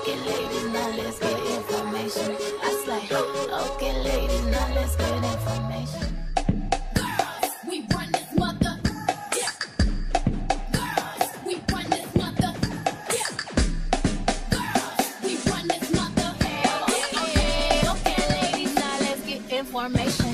Okay, ladies, now let's get information. I slay. Okay, ladies, now let's get information. Girls, we run this mother. Yeah. Girls, we run this mother. Yeah. Girls, we run this mother. Okay, ladies, now let's get information.